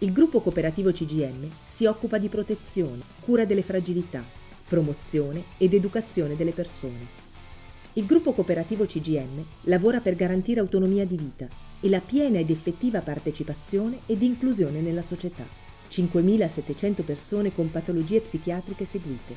Il gruppo cooperativo CGM si occupa di protezione, cura delle fragilità, promozione ed educazione delle persone. Il gruppo cooperativo CGM lavora per garantire autonomia di vita e la piena ed effettiva partecipazione ed inclusione nella società. 5.700 persone con patologie psichiatriche seguite,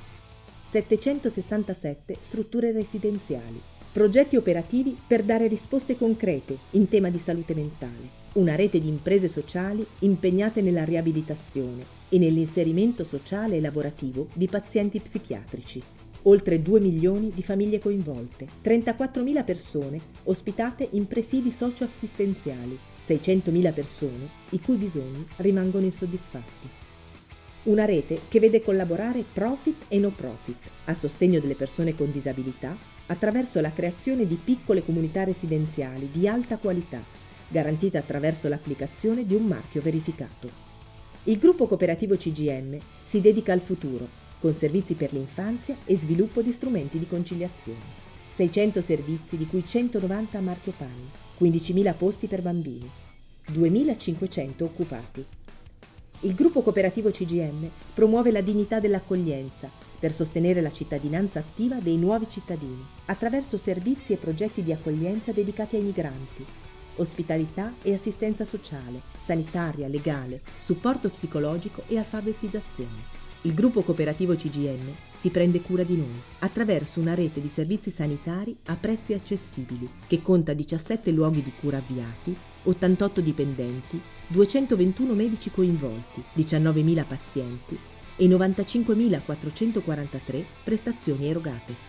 767 strutture residenziali, progetti operativi per dare risposte concrete in tema di salute mentale, una rete di imprese sociali impegnate nella riabilitazione e nell'inserimento sociale e lavorativo di pazienti psichiatrici. Oltre 2 milioni di famiglie coinvolte, 34.000 persone ospitate in presidi socio-assistenziali, 600.000 persone i cui bisogni rimangono insoddisfatti. Una rete che vede collaborare profit e no profit a sostegno delle persone con disabilità attraverso la creazione di piccole comunità residenziali di alta qualità, garantita attraverso l'applicazione di un marchio verificato. Il gruppo cooperativo CGM si dedica al futuro, con servizi per l'infanzia e sviluppo di strumenti di conciliazione. 600 servizi, di cui 190 a marchio PAN, 15.000 posti per bambini, 2.500 occupati. Il gruppo cooperativo CGM promuove la dignità dell'accoglienza per sostenere la cittadinanza attiva dei nuovi cittadini, attraverso servizi e progetti di accoglienza dedicati ai migranti, ospitalità e assistenza sociale, sanitaria, legale, supporto psicologico e alfabetizzazione. Il gruppo cooperativo CGM si prende cura di noi attraverso una rete di servizi sanitari a prezzi accessibili che conta 17 luoghi di cura avviati, 88 dipendenti, 221 medici coinvolti, 19.000 pazienti e 95.443 prestazioni erogate.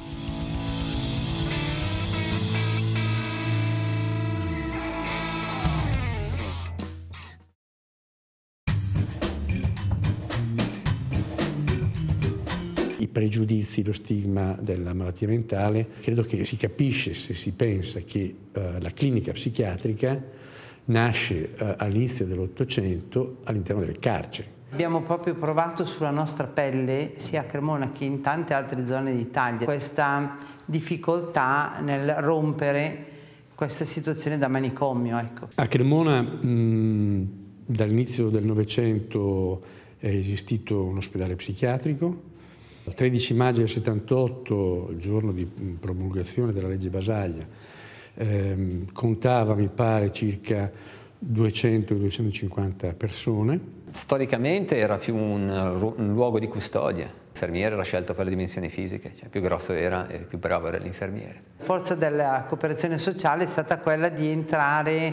I pregiudizi, lo stigma della malattia mentale, credo che si capisce se si pensa che la clinica psichiatrica nasce all'inizio dell'Ottocento all'interno delle carceri. Abbiamo proprio provato sulla nostra pelle, sia a Cremona che in tante altre zone d'Italia, questa difficoltà nel rompere questa situazione da manicomio. Ecco. A Cremona dall'inizio del Novecento è esistito un ospedale psichiatrico. Il 13 maggio del 78, il giorno di promulgazione della legge Basaglia, contava, mi pare, circa 200-250 persone. Storicamente era più un luogo di custodia. L'infermiere era scelto per le dimensioni fisiche, cioè più grosso era e più bravo era l'infermiere. La forza della cooperazione sociale è stata quella di entrare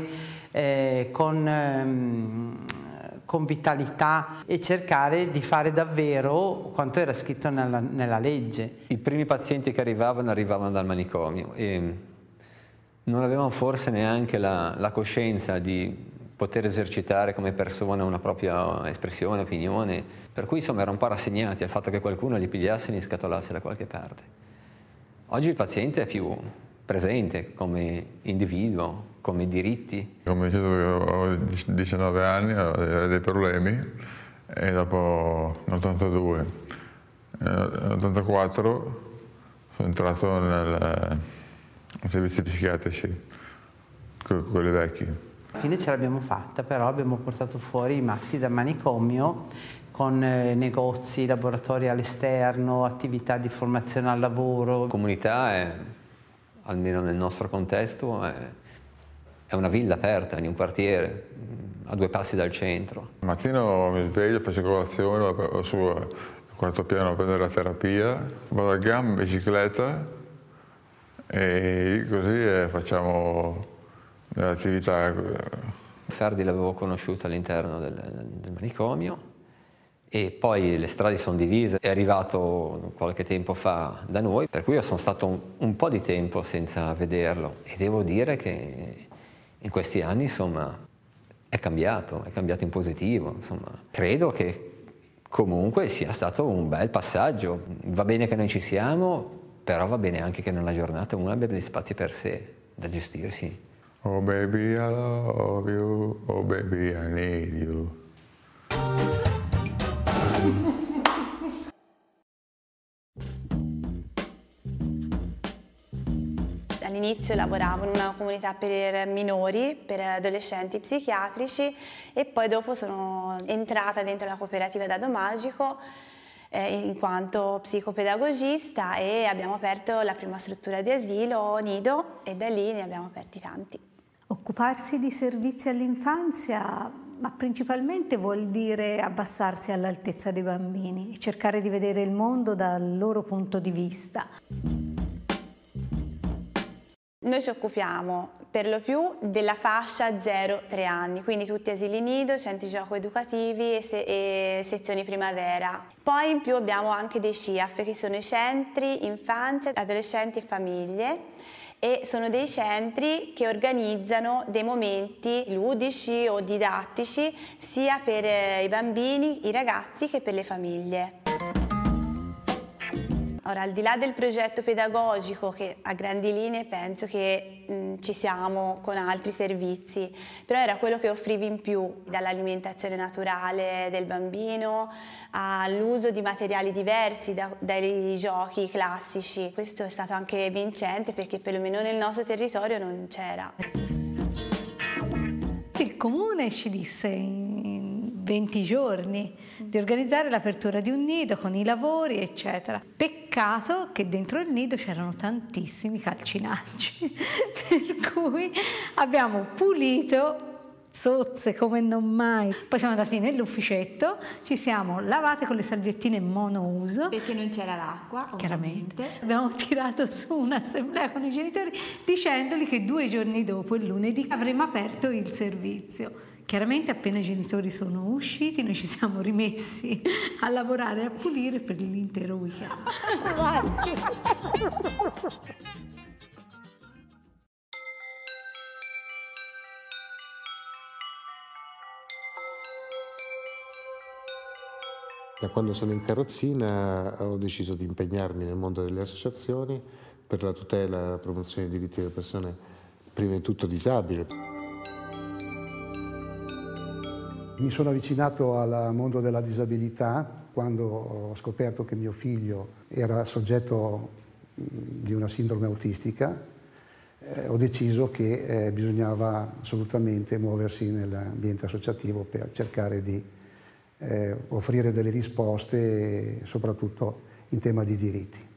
con vitalità e cercare di fare davvero quanto era scritto nella legge. I primi pazienti che arrivavano dal manicomio e non avevano forse neanche la coscienza di poter esercitare come persona una propria espressione, opinione, per cui insomma erano un po' rassegnati al fatto che qualcuno li pigliasse e li scatolasse da qualche parte. Oggi il paziente è più presente come individuo, come diritti. Come dicevo, ho 19 anni, avevo dei problemi e dopo nell'82, nell'84 sono entrato nei servizi psichiatrici, quelli vecchi. Alla fine ce l'abbiamo fatta, però abbiamo portato fuori i matti da manicomio con negozi, laboratori all'esterno, attività di formazione al lavoro. La comunità è, almeno nel nostro contesto, è una villa aperta in un quartiere, a 2 passi dal centro. Al mattino mi sveglio, faccio colazione, vado su al 4º piano a prendere la terapia, vado al GAM in bicicletta e così facciamo delle attività. Ferdi l'avevo conosciuto all'interno del manicomio e poi le strade sono divise, è arrivato qualche tempo fa da noi, per cui io sono stato un po' di tempo senza vederlo e devo dire che in questi anni insomma è cambiato in positivo, insomma. Credo che comunque sia stato un bel passaggio, va bene che noi ci siamo, però va bene anche che nella giornata uno abbia degli spazi per sé, da gestirsi. Oh baby I love you, oh baby I need you. all'inizio lavoravo in una comunità per minori, per adolescenti psichiatrici, e poi dopo sono entrata dentro la cooperativa Dado Magico in quanto psicopedagogista, e abbiamo aperto la prima struttura di asilo, Nido, e da lì ne abbiamo aperti tanti. Occuparsi di servizi all'infanzia, ma principalmente vuol dire abbassarsi all'altezza dei bambini e cercare di vedere il mondo dal loro punto di vista. Noi ci occupiamo per lo più della fascia 0-3 anni, quindi tutti asili nido, centri gioco educativi e sezioni primavera. Poi in più abbiamo anche dei CIAF, che sono i centri infanzia, adolescenti e famiglie, e sono dei centri che organizzano dei momenti ludici o didattici sia per i bambini, i ragazzi, che per le famiglie. Ora, al di là del progetto pedagogico, che a grandi linee penso che ci siamo con altri servizi, però era quello che offrivi in più, dall'alimentazione naturale del bambino all'uso di materiali diversi dai giochi classici. Questo è stato anche vincente, perché perlomeno nel nostro territorio non c'era. Il comune ci disse in 20 giorni di organizzare l'apertura di un nido con i lavori, eccetera. Peccato che dentro il nido c'erano tantissimi calcinacci, per cui abbiamo pulito sozze come non mai. Poi siamo andati nell'ufficetto, ci siamo lavate con le salviettine monouso. Perché non c'era l'acqua, chiaramente. Abbiamo tirato su un'assemblea con i genitori dicendogli che 2 giorni dopo, il lunedì, avremmo aperto il servizio. Chiaramente appena i genitori sono usciti noi ci siamo rimessi a lavorare e a pulire per l'intero weekend. Da quando sono in carrozzina ho deciso di impegnarmi nel mondo delle associazioni per la tutela e la promozione dei diritti delle persone, prima di tutto disabili. Mi sono avvicinato al mondo della disabilità quando ho scoperto che mio figlio era soggetto di una sindrome autistica. Ho deciso che bisognava assolutamente muoversi nell'ambiente associativo per cercare di offrire delle risposte, soprattutto in tema di diritti.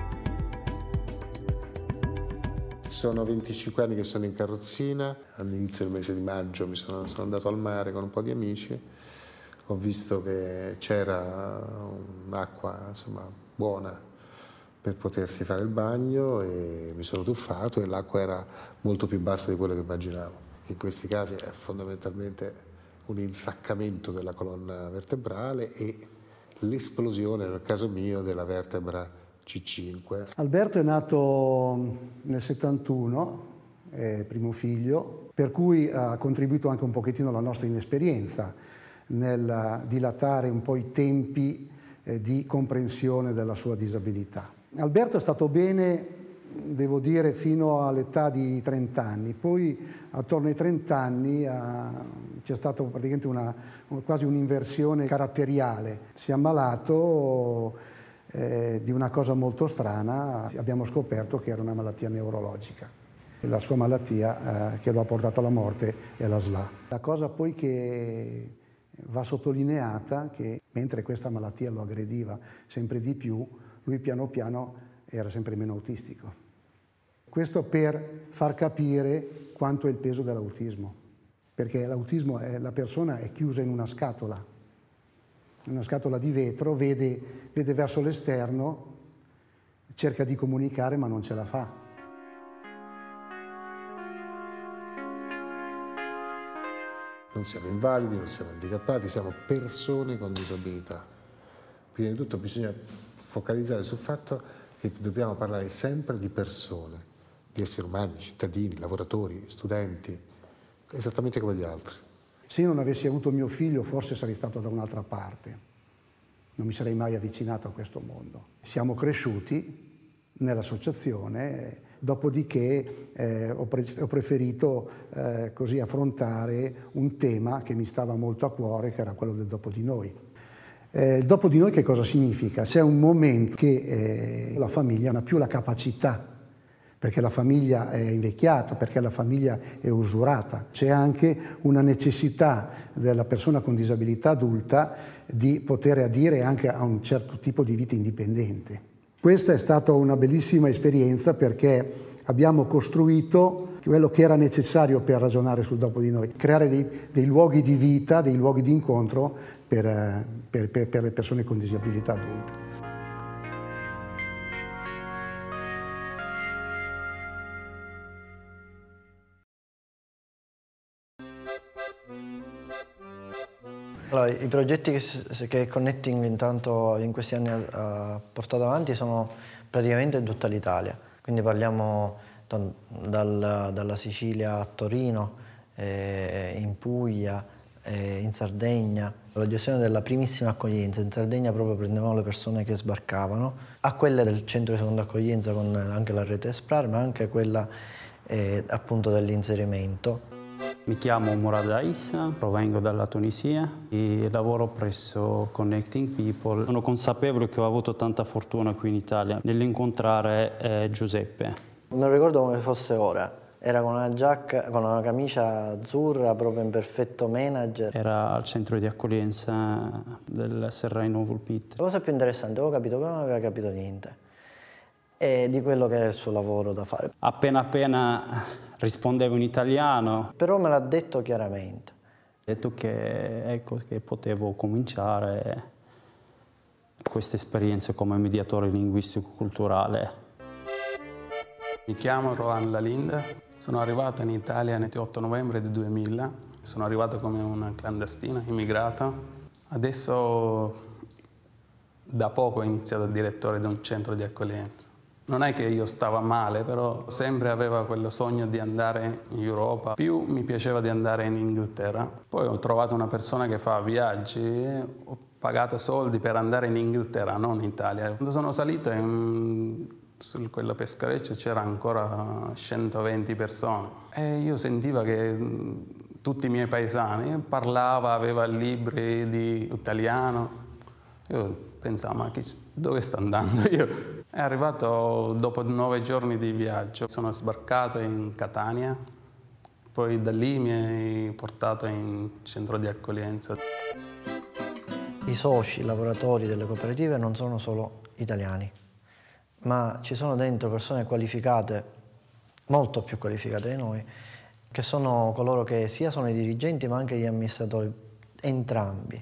Sono 25 anni che sono in carrozzina, all'inizio del mese di maggio sono andato al mare con un po' di amici, ho visto che c'era un'acqua buona per potersi fare il bagno e mi sono tuffato, e l'acqua era molto più bassa di quello che immaginavo. In questi casi è fondamentalmente un insaccamento della colonna vertebrale e l'esplosione, nel caso mio, della vertebra C5. Alberto è nato nel 71, è primo figlio, per cui ha contribuito anche un pochettino alla nostra inesperienza nel dilatare un po' i tempi di comprensione della sua disabilità. Alberto è stato bene, devo dire, fino all'età di 30 anni, poi attorno ai 30 anni c'è stata praticamente quasi un'inversione caratteriale. Si è ammalato di una cosa molto strana, abbiamo scoperto che era una malattia neurologica. La sua malattia che lo ha portato alla morte è la SLA. La cosa poi che va sottolineata è che mentre questa malattia lo aggrediva sempre di più, lui piano piano era sempre meno autistico. Questo per far capire quanto è il peso dell'autismo, perché l'autismo la persona è chiusa in una scatola di vetro, vede verso l'esterno, cerca di comunicare ma non ce la fa. Non siamo invalidi, non siamo handicappati, siamo persone con disabilità. Prima di tutto bisogna focalizzare sul fatto che dobbiamo parlare sempre di persone, di esseri umani, cittadini, lavoratori, studenti, esattamente come gli altri. Se io non avessi avuto mio figlio forse sarei stato da un'altra parte, non mi sarei mai avvicinato a questo mondo. Siamo cresciuti nell'associazione, dopodiché ho preferito così affrontare un tema che mi stava molto a cuore, che era quello del dopo di noi. Il dopo di noi che cosa significa? C'è un momento che la famiglia non ha più la capacità perché la famiglia è invecchiata, perché la famiglia è usurata. C'è anche una necessità della persona con disabilità adulta di poter adire anche a un certo tipo di vita indipendente. Questa è stata una bellissima esperienza perché abbiamo costruito quello che era necessario per ragionare sul dopo di noi, creare dei luoghi di vita, dei luoghi di incontro per le persone con disabilità adulte. Allora, i progetti che Connecting intanto in questi anni ha portato avanti sono praticamente in tutta l'Italia, quindi parliamo dalla Sicilia a Torino, in Puglia, in Sardegna. La gestione della primissima accoglienza, in Sardegna proprio prendevamo le persone che sbarcavano, a quelle del centro di seconda accoglienza con anche la rete SPRAR, ma anche quella appunto dell'inserimento. Mi chiamo Mourad Aissa, provengo dalla Tunisia e lavoro presso Connecting People. Sono consapevole che ho avuto tanta fortuna qui in Italia nell'incontrare Giuseppe. Non ricordo come fosse ora, era con una giacca, con una camicia azzurra, proprio in perfetto manager. Era al centro di accoglienza del Serraino Vulpit. La cosa più interessante, avevo capito che non aveva capito niente di quello che era il suo lavoro da fare. Appena rispondevo in italiano. Però me l'ha detto chiaramente. Ha detto che potevo cominciare questa esperienza come mediatore linguistico-culturale. Mi chiamo Rohan Lalinde, sono arrivato in Italia il 8 novembre del 2000, sono arrivato come un clandestino, immigrato. Adesso da poco ho iniziato direttore di un centro di accoglienza. Non è che io stavo male, però sempre avevo quello sogno di andare in Europa. Più mi piaceva di andare in Inghilterra. Poi ho trovato una persona che fa viaggi, ho pagato soldi per andare in Inghilterra, non in Italia. Quando sono salito su quello peschereccio c'era ancora 120 persone. E io sentivo che tutti i miei paesani aveva libri di italiano. Io pensavo, ma dove sta andando io? È arrivato dopo 9 giorni di viaggio, sono sbarcato in Catania, poi da lì mi hai portato in centro di accoglienza. I soci, i lavoratori delle cooperative non sono solo italiani, ma ci sono dentro persone qualificate, molto più qualificate di noi, che sono coloro che sia sono i dirigenti ma anche gli amministratori, entrambi.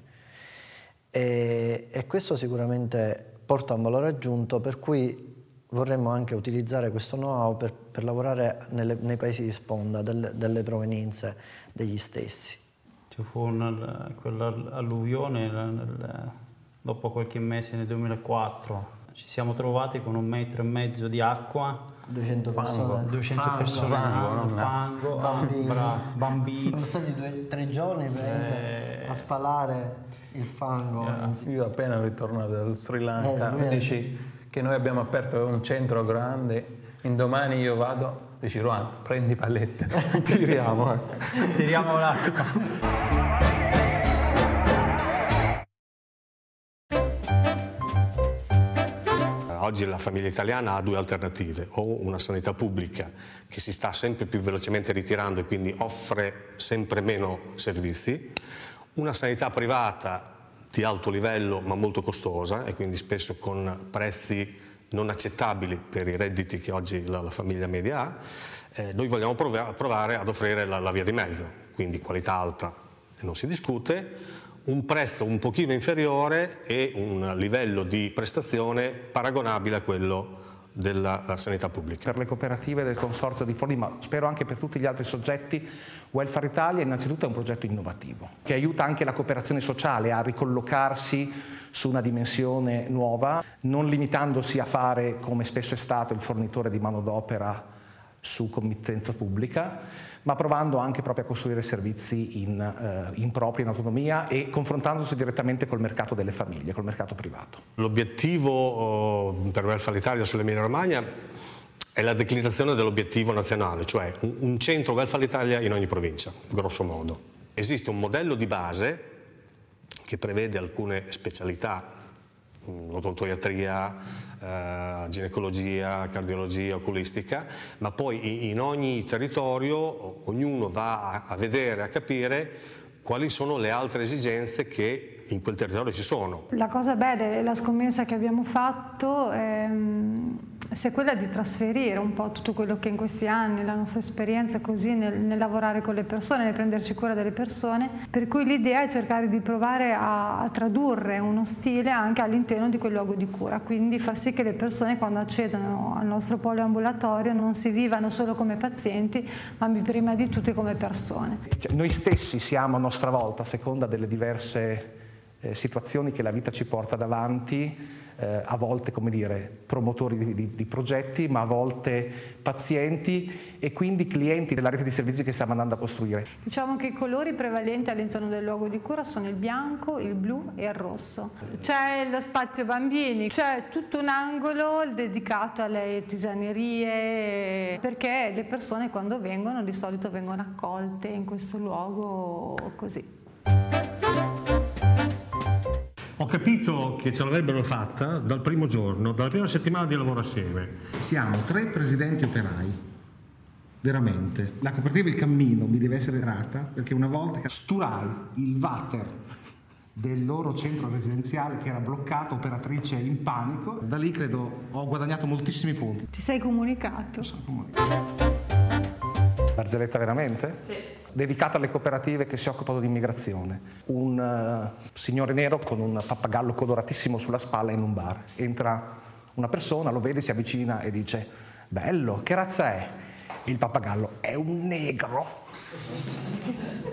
E questo sicuramente porta un valore aggiunto, per cui vorremmo anche utilizzare questo know-how per lavorare nei paesi di sponda, delle provenienze degli stessi. Ci fu quell'alluvione dopo qualche mese nel 2004. Ci siamo trovati con 1,5 metri di acqua, 200 persone, 200 persone, fango, bambini. Sono stati 2-3 giorni a spalare il fango. Io appena ritornato dal Sri Lanka, mi dici che noi abbiamo aperto un centro grande, indomani io vado, dici Rohan, prendi pallette, tiriamo l'acqua. Oggi la famiglia italiana ha 2 alternative, o una sanità pubblica che si sta sempre più velocemente ritirando e quindi offre sempre meno servizi, una sanità privata di alto livello ma molto costosa e quindi spesso con prezzi non accettabili per i redditi che oggi la famiglia media ha. Noi vogliamo provare ad offrire la via di mezzo, quindi qualità alta e non si discute, un prezzo un pochino inferiore e un livello di prestazione paragonabile a quello della sanità pubblica. Per le cooperative del Consorzio di Forlì, ma spero anche per tutti gli altri soggetti, Welfare Italia innanzitutto è un progetto innovativo che aiuta anche la cooperazione sociale a ricollocarsi su una dimensione nuova, non limitandosi a fare, come spesso è stato, il fornitore di manodopera su committenza pubblica, ma provando anche proprio a costruire servizi in propria, in autonomia e confrontandosi direttamente col mercato delle famiglie, col mercato privato. L'obiettivo per Welfare Italia sull'Emilia Romagna è la declinazione dell'obiettivo nazionale, cioè un centro Welfare Italia in ogni provincia, grosso modo. Esiste un modello di base che prevede alcune specialità odontoiatria, ginecologia, cardiologia, oculistica, ma poi in ogni territorio ognuno va a vedere, a capire quali sono le altre esigenze che in quel territorio ci sono. La cosa bella e la scommessa che abbiamo fatto è quella di trasferire un po' tutto quello che in questi anni, la nostra esperienza così nel lavorare con le persone, nel prenderci cura delle persone, per cui l'idea è cercare di provare a tradurre uno stile anche all'interno di quel luogo di cura, quindi far sì che le persone quando accedono al nostro poliambulatorio non si vivano solo come pazienti, ma prima di tutto come persone. Noi stessi siamo a nostra volta, a seconda delle diverse situazioni che la vita ci porta davanti, a volte, come dire, promotori di progetti, ma a volte pazienti e quindi clienti della rete di servizi che stiamo andando a costruire. Diciamo che i colori prevalenti all'interno del luogo di cura sono il bianco, il blu e il rosso. C'è lo spazio bambini, c'è tutto un angolo dedicato alle tisanerie, perché le persone quando vengono di solito vengono accolte in questo luogo così. Ho capito che ce l'avrebbero fatta dal primo giorno, dalla prima settimana di lavoro assieme. Siamo 3 presidenti operai, veramente. La cooperativa Il Cammino mi deve essere grata perché una volta che sturai il water del loro centro residenziale che era bloccato, operatrice in panico, da lì credo ho guadagnato moltissimi punti. Ti sei comunicato? Mi sono comunicato. Barzelletta veramente? Sì. Dedicata alle cooperative che si occupano di immigrazione. Un signore nero con un pappagallo coloratissimo sulla spalla in un bar. Entra una persona, lo vede, si avvicina e dice: bello, che razza è? Il pappagallo: è un negro.